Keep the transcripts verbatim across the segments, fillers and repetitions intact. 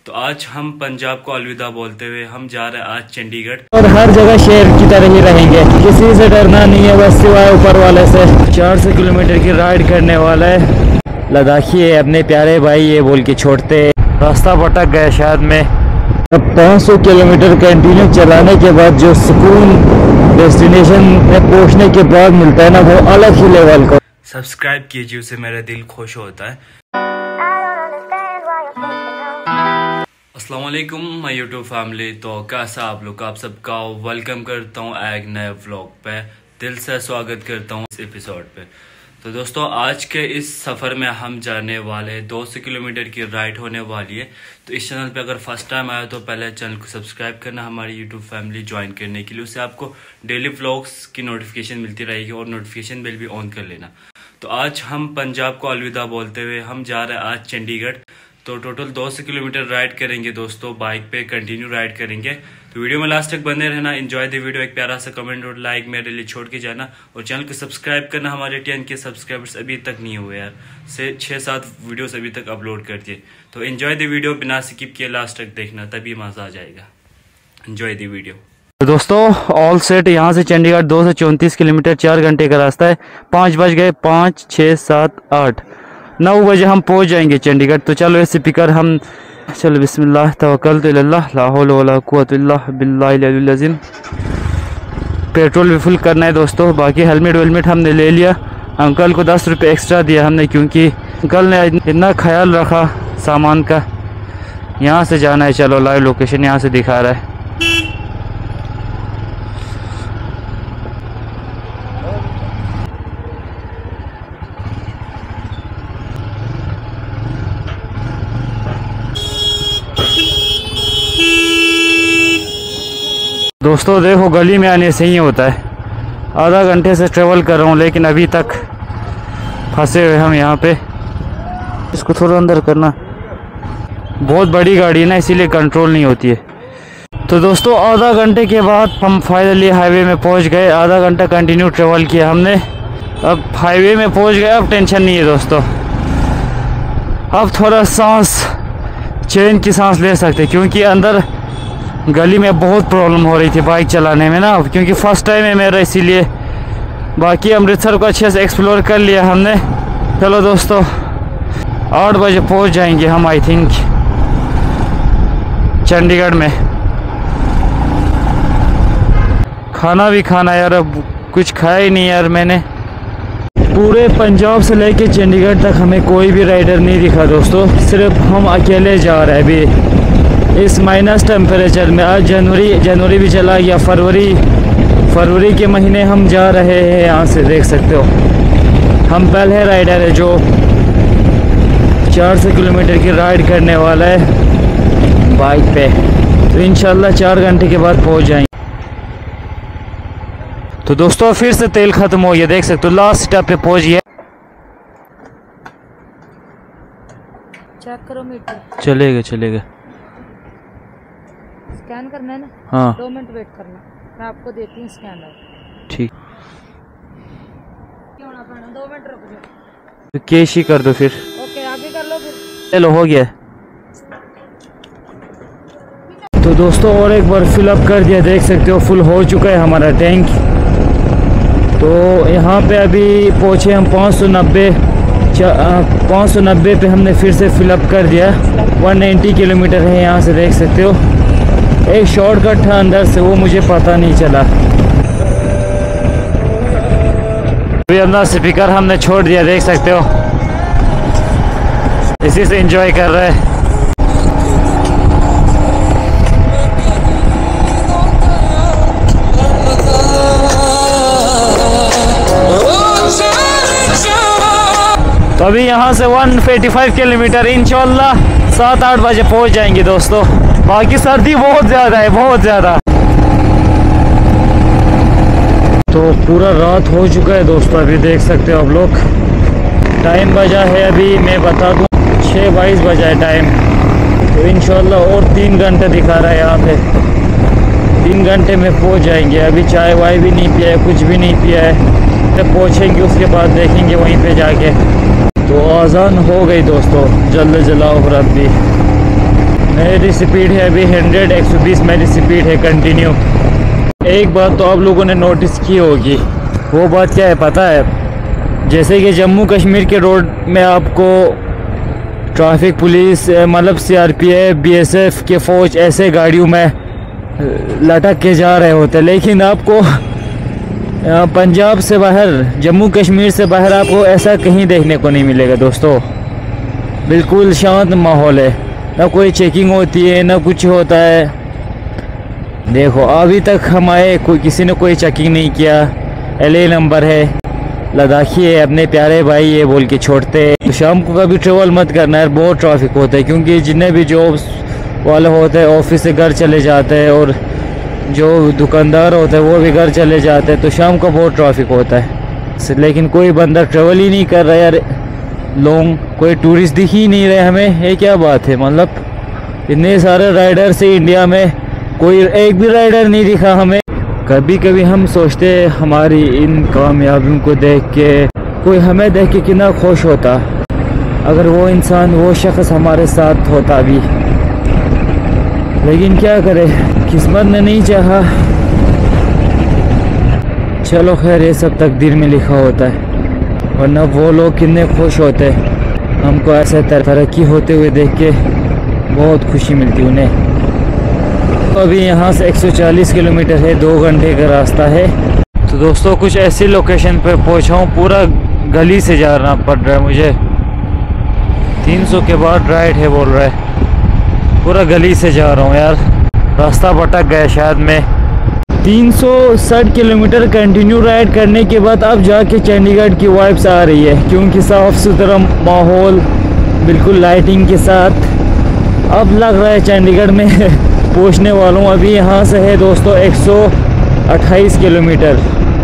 तो आज हम पंजाब को अलविदा बोलते हुए हम जा रहे हैं आज चंडीगढ़, और हर जगह शेर की तरह ही रहेंगे, किसी से डरना नहीं है बस सिवाय ऊपर वाले से। चार सौ किलोमीटर की राइड करने वाला है लद्दाखी है, अपने प्यारे भाई ये बोल के छोड़ते रास्ता भटक गए शायद में। अब पाँच सौ किलोमीटर कंटिन्यू चलाने के बाद जो सुकून डेस्टिनेशन में पहुंचने के बाद मिलता है ना, वो अलग ही लेवल का। सब्सक्राइब कीजिए, उससे मेरा दिल खुश होता है। अस्सलाम वालेकुम माय यूट्यूब फैमिली। तो कैसा आप लोग, आप सबका वेलकम करता हूँ एक नए व्लॉग पे, दिल से स्वागत करता हूँ इस एपिसोड पे। तो दोस्तों आज के इस सफ़र में हम जाने वाले हैं, दो सौ किलोमीटर की राइड होने वाली है। तो इस चैनल पे अगर फर्स्ट टाइम आया तो पहले चैनल को सब्सक्राइब करना, हमारी यूट्यूब फैमिली ज्वाइन करने के लिए। उससे आपको डेली व्लॉग्स की नोटिफिकेशन मिलती रहेगी और नोटिफिकेशन बिल भी ऑन कर लेना। तो आज हम पंजाब को अलविदा बोलते हुए हम जा रहे हैं आज चंडीगढ़। तो टोटल दो सौ किलोमीटर राइड करेंगे दोस्तों, बाइक पे कंटिन्यू राइड करेंगे। तो वीडियो में लास्ट तक बने रहना, एंजॉय द वीडियो। एक प्यारा सा कमेंट और लाइक मेरे लिए छोड़ के जाना, और चैनल को सब्सक्राइब करना। हमारे टेन के सब्सक्राइबर्स अभी तक नहीं हुए यार, से छः सात वीडियोस अभी तक अपलोड कर दिए। तो एंजॉय द वीडियो, बिना स्किप किए लास्ट तक देखना, तभी मज़ा आ जाएगा। Enjoy the video. तो दोस्तों ऑल सेट यहाँ से चंडीगढ़ दो सौ चौंतीस किलोमीटर चार घंटे का रास्ता है। पाँच बज गए, पाँच छः सात आठ नौ बजे हम पहुँच जाएंगे चंडीगढ़। तो चलो ऐसे पिकर हम चलो बिस्मिल्लाह तवक्कलतु इल्लाह ला हौला वला कुव्वता इल्ला बिल्लाहिल अलिय्यिल अज़ीम। पेट्रोल भी फुल करना है दोस्तों, बाकी हेलमेट वेलमेट हमने ले लिया। अंकल को दस रुपये एक्स्ट्रा दिया हमने, क्योंकि अंकल ने इतना ख्याल रखा सामान का। यहाँ से जाना है, चलो लाइव लोकेशन यहाँ से दिखा रहा है। दोस्तों देखो गली में आने से ही होता है। आधा घंटे से ट्रेवल कर रहा हूँ लेकिन अभी तक फंसे हुए हम यहाँ पे। इसको थोड़ा अंदर करना, बहुत बड़ी गाड़ी है ना इसीलिए कंट्रोल नहीं होती है। तो दोस्तों आधा घंटे के बाद हम फाइनली हाईवे में पहुँच गए। आधा घंटा कंटिन्यू ट्रेवल किया हमने, अब हाईवे में पहुँच गए। अब टेंशन नहीं है दोस्तों, अब थोड़ा सांस चैन की सांस ले सकते, क्योंकि अंदर गली में बहुत प्रॉब्लम हो रही थी बाइक चलाने में ना, क्योंकि फर्स्ट टाइम है मेरा इसीलिए। बाकी अमृतसर को अच्छे से एक्सप्लोर कर लिया हमने। चलो दोस्तों आठ बजे पहुंच जाएंगे हम आई थिंक चंडीगढ़ में। खाना भी खाना यार, अब कुछ खाया ही नहीं यार मैंने। पूरे पंजाब से लेके चंडीगढ़ तक हमें कोई भी राइडर नहीं दिखा दोस्तों, सिर्फ हम अकेले जा रहे हैं अभी इस माइनस टेम्परेचर में। आज जनवरी जनवरी भी चला गया, फरवरी फरवरी के महीने हम जा रहे हैं। यहाँ से देख सकते हो हम पहले राइडर है जो चार सौ किलोमीटर की राइड करने वाला है बाइक पे। तो इंशाल्लाह चार घंटे के बाद पहुँच जाएंगे। तो दोस्तों फिर से तेल ख़त्म हो गया, देख सकते हो लास्ट स्टॉप पे पहुँच गया। चेक करो मीटर, चलेगा चलेगा। स्कैन करना है ना? हाँ दो मिनट वेट करना, मैं आपको देती हूँ स्कैनर। ठीक, क्यों ना पड़ना, दो मिनट रुक जाओ। तो कैश ही कर दो फिर। ओके आगे कर लो फिर। चलो हो गया। तो दोस्तों और एक बार फिलअप कर दिया, देख सकते हो फुल हो चुका है हमारा टैंक। तो यहाँ पे अभी पहुँचे हम पाँच सौ नब्बे पाँच सौ नब्बे पे हमने फिर से फिलअप कर दिया। एक सौ नब्बे किलोमीटर है यहाँ से, देख सकते हो। एक शॉर्टकट था अंदर से, वो मुझे पता नहीं चला। अभी अंदर स्पीकर हमने छोड़ दिया, देख सकते हो, इसी से एंजॉय कर रहे हैं। तो अभी यहाँ से एक सौ पचासी किलोमीटर इंशाल्लाह सात आठ बजे पहुँच जाएंगे दोस्तों। बाकी सर्दी बहुत ज़्यादा है, बहुत ज़्यादा। तो पूरा रात हो चुका है दोस्तों, अभी देख सकते हो आप लोग। टाइम बजा है अभी मैं बता दूं छः बाईस बजा है टाइम। तो इंशाल्लाह और तीन घंटे दिखा रहा है यहाँ पे, तीन घंटे में पहुँच जाएंगे। अभी चाय वाय भी नहीं पिया है, कुछ भी नहीं पिया है। जब पहुँचेंगे उसके बाद देखेंगे वहीं पे जाके। तो आज़ान हो गई दोस्तों, जल्द जलाओ रब्बी। मेरी स्पीड है अभी हंड्रेड, एक सौ बीस मेरी स्पीड है कंटिन्यू। एक बात तो आप लोगों ने नोटिस की होगी, वो बात क्या है पता है? जैसे कि जम्मू कश्मीर के रोड में आपको ट्रैफिक पुलिस मतलब सीआरपीएफ, बीएसएफ के फौज ऐसे गाड़ियों में लटक के जा रहे होते, लेकिन आपको पंजाब से बाहर, जम्मू कश्मीर से बाहर आपको ऐसा कहीं देखने को नहीं मिलेगा दोस्तों। बिल्कुल शांत माहौल है, ना कोई चेकिंग होती है ना कुछ होता है। देखो अभी तक हम आए, कोई किसी ने कोई चेकिंग नहीं किया। एलए नंबर है, लद्दाखी है, अपने प्यारे भाई ये बोल के छोड़ते। तो शाम को कभी ट्रेवल मत करना है, बहुत ट्रैफिक होता है, क्योंकि जितने भी जॉब्स वाले होते हैं ऑफिस से घर चले जाते हैं और जो दुकानदार होते हैं वो भी घर चले जाते हैं, तो शाम को बहुत ट्रैफिक होता है। लेकिन कोई बंदा ट्रेवल ही नहीं कर रहा यार, लोग कोई टूरिस्ट दिख ही नहीं रहे हमें। ये क्या बात है? मतलब इतने सारे राइडर्स है इंडिया में, कोई एक भी राइडर नहीं दिखा हमें। कभी कभी हम सोचते हैं हमारी इन कामयाबियों को देख के कोई हमें देख के कितना खुश होता अगर वो इंसान, वो शख्स हमारे साथ होता भी। लेकिन क्या करे, किस्मत ने नहीं चाहा। चलो खैर, ये सब तकदीर में लिखा होता है, वरना वो लोग कितने खुश होते। हमको ऐसे तरक्की होते हुए देख के बहुत खुशी मिलती उन्हें। अभी यहाँ से एक सौ चालीस किलोमीटर है, दो घंटे का रास्ता है। तो दोस्तों कुछ ऐसी लोकेशन पे पहुँचा हूँ, पूरा गली से जाना पड़ रहा है मुझे। तीन सौ के बाद राइट है बोल रहा है, पूरा गली से जा रहा हूँ यार, रास्ता भटक गया शायद मैं। तीन सौ साठ किलोमीटर कंटिन्यू राइड करने के बाद अब जाके चंडीगढ़ की वाइब्स आ रही है, क्योंकि साफ़ सुथरा माहौल बिल्कुल लाइटिंग के साथ अब लग रहा है चंडीगढ़ में पहुंचने वाला हूँ। अभी यहाँ से है दोस्तों एक सौ अट्ठाईस किलोमीटर।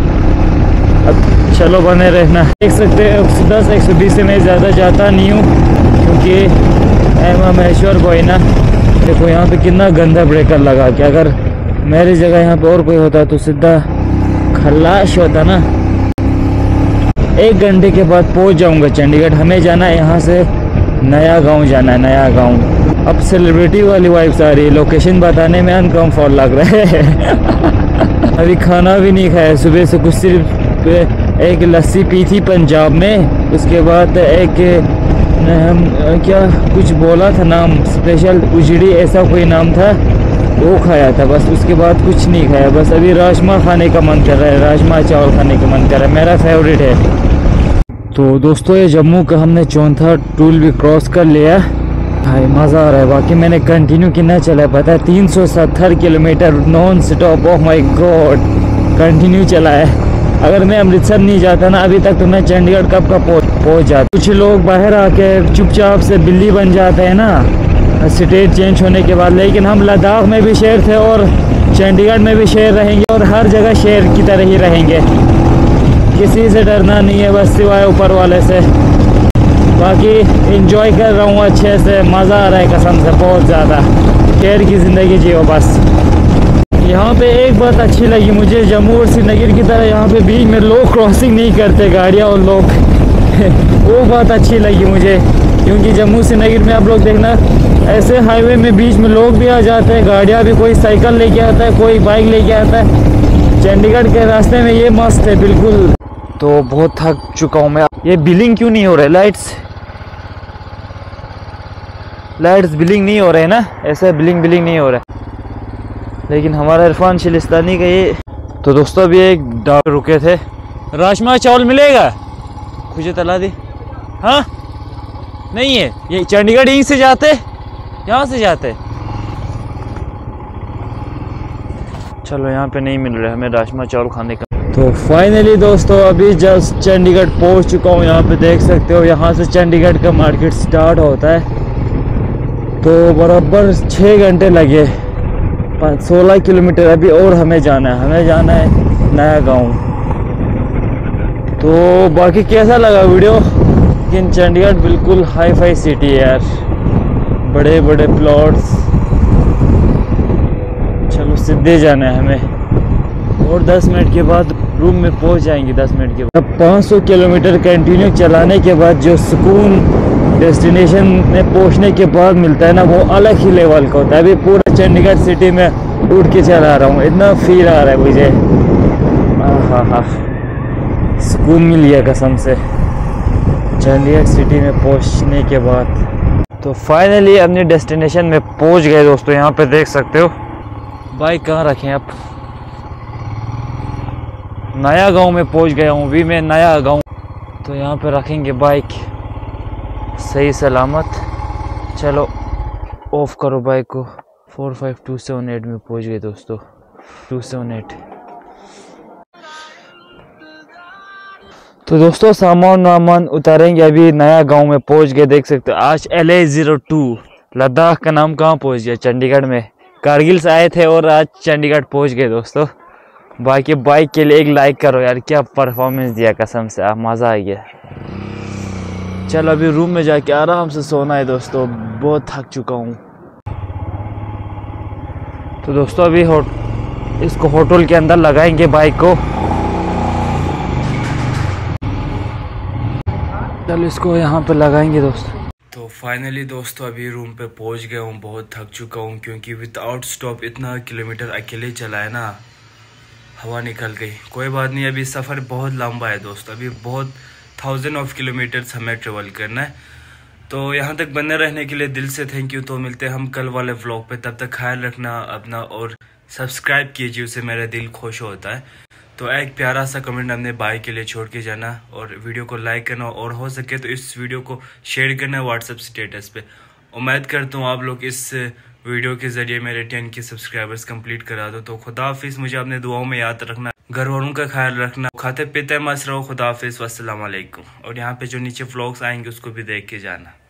अब चलो बने रहना। देख सकते हैं एक सौ दस, एक सौ बीस से मैं ज़्यादा जाता नहीं हूँ, क्योंकि एम महेश्वर कोई ना। देखो यहाँ पे कितना गंदा ब्रेकर लगा के, अगर मेरी जगह यहाँ पे और कोई होता तो सीधा खल्लाश होता ना। एक घंटे के बाद पहुँच जाऊँगा चंडीगढ़। हमें जाना है यहाँ से नया गांव जाना है, नया गांव। अब सेलिब्रिटी वाली वाइब्स आ रही है, लोकेशन बताने में अनकम्फर्ट लग रहा है। अभी खाना भी नहीं खाया, सुबह से कुछ सिर्फ एक लस्सी पी थी पंजाब में, उसके बाद एक हम क्या कुछ बोला था नाम, स्पेशल उजड़ी ऐसा कोई नाम था, वो खाया था बस। उसके बाद कुछ नहीं खाया, बस अभी राजमा खाने का मन कर रहा है, राजमा चावल खाने का मन कर रहा है, मेरा फेवरेट है। तो दोस्तों ये जम्मू का हमने चौथा टूल भी क्रॉस कर लिया। भाई मज़ा आ रहा है, बाकी मैंने कंटिन्यू कितना चला पता है? तीन सौ सत्तर किलोमीटर non stop. Oh my god, continue चला है। अगर मैं अमृतसर नहीं जाता ना अभी तक, तो मैं चंडीगढ़ कब का पहुंच जाता। कुछ लोग बाहर आके चुपचाप से बिल्ली बन जाते हैं ना स्टेट चेंज होने के बाद, लेकिन हम लद्दाख में भी शेर थे और चंडीगढ़ में भी शेर रहेंगे और हर जगह शेर की तरह ही रहेंगे। किसी से डरना नहीं है बस सिवाय ऊपर वाले से। बाकी एंजॉय कर रहा हूँ अच्छे से, मज़ा आ रहा है कसम से बहुत ज़्यादा। शेर की ज़िंदगी जियो बस। यहाँ पे एक बात अच्छी लगी मुझे, जम्मू और श्रीनगर की तरह यहाँ पे बीच में लोग क्रॉसिंग नहीं करते, गाड़ियाँ और लोग वो बात अच्छी लगी मुझे, क्योंकि जम्मू श्रीनगर में आप लोग देखना ऐसे हाईवे में बीच में लोग भी आ जाते हैं, गाड़ियाँ भी, कोई साइकिल लेके आता है, कोई बाइक लेके आता है। चंडीगढ़ के रास्ते में ये मस्त है बिल्कुल। तो बहुत थक चुका हूँ मैं। ये बिलिंग क्यों नहीं हो रहा है? लाइट्स लाइट्स बिलिंग नहीं हो रहे हैं ना, ऐसे बिलिंग बिलिंग नहीं हो रहा है। लेकिन हमारा इरफान शिलिस्तानी का ये। तो दोस्तों अभी एक डॉक्टर रुके थे, राजमा चावल मिलेगा? मुझे तला दी। हाँ नहीं है, ये चंडीगढ़ यहीं से जाते, यहाँ से जाते। चलो यहाँ पे नहीं मिल रहा है हमें राजमा चावल खाने का। तो फाइनली दोस्तों अभी जस्ट चंडीगढ़ पहुँच चुका हूँ। यहाँ पे देख सकते हो, यहाँ से चंडीगढ़ का मार्केट स्टार्ट होता है। तो बराबर छः घंटे लगे, सोलह किलोमीटर अभी और हमें जाना है, हमें जाना है नया गांव। तो बाकी कैसा लगा वीडियो? लेकिन चंडीगढ़ बिल्कुल हाई फाई सिटी है यार, बड़े बड़े प्लॉट्स। चलो सीधे जाना है हमें, और दस मिनट के बाद रूम में पहुंच जाएंगे। दस मिनट के बाद पाँच सौ किलोमीटर कंटिन्यू चलाने के बाद जो सुकून डेस्टिनेशन में पहुंचने के बाद मिलता है ना, वो अलग ही लेवल का होता है। अभी पूरा चंडीगढ़ सिटी में उड़ के चला रहा हूँ, इतना फील आ रहा है मुझे, हाँ हाँ सुकून मिल गया कसम से चंडीगढ़ सिटी में पहुंचने के बाद। तो फाइनली अपने डेस्टिनेशन में पहुंच गए दोस्तों। यहाँ पे देख सकते हो बाइक कहाँ रखें आप, नया गांव में पहुंच गया हूँ भी मैं, नया गांव। तो यहाँ पे रखेंगे बाइक सही सलामत। चलो ऑफ करो बाइक को। Four five two seven eight में पहुंच गए दोस्तों, टू सेवन एट। तो दोस्तों सामान वामान उतारेंगे, अभी नया गांव में पहुंच गए। देख सकते हो आज L A zero two Ladakh का नाम कहाँ पहुंच गया, चंडीगढ़ में। कारगिल से आए थे और आज चंडीगढ़ पहुंच गए दोस्तों। बाकी बाइक के लिए एक लाइक करो यार, क्या परफॉर्मेंस दिया कसम से, आप मज़ा आ गया। चल अभी रूम में जाके आराम से सोना है दोस्तों, बहुत थक चुका हूँ। तो दोस्तों अभी हो इसको होटल के अंदर लगाएंगे बाइक को। चलो इसको यहाँ पे लगाएंगे दोस्तों। तो फाइनली दोस्तों अभी रूम पे पहुंच गया हूँ, बहुत थक चुका हूँ क्योंकि विदाउट स्टॉप इतना किलोमीटर अकेले चला है ना, हवा निकल गई। कोई बात नहीं, अभी सफ़र बहुत लंबा है दोस्तों, अभी बहुत थाउजेंड ऑफ किलोमीटर्स हमें ट्रेवल करना है। तो यहाँ तक बने रहने के लिए दिल से थैंक यू। तो मिलते हैं हम कल वाले व्लॉग पे, तब तक ख्याल रखना अपना और सब्सक्राइब कीजिए, उससे मेरा दिल खुश होता है। तो एक प्यारा सा कमेंट अपने भाई के लिए छोड़ के जाना और वीडियो को लाइक करना, और हो सके तो इस वीडियो को शेयर करना व्हाट्सएप स्टेटस पे। उम्मीद करता हूँ आप लोग इस वीडियो के जरिए मेरे टेन के सब्सक्राइबर्स कंप्लीट करा दो। तो खुदा हाफिज़, मुझे अपने दुआओं में याद रखना, घर वालों का ख्याल रखना, खाते पीते मस्त रहो। खुदा हाफिज़, वस्सलाम वालेकुम। और यहाँ पे जो नीचे व्लॉग्स आएंगे उसको भी देख के जाना।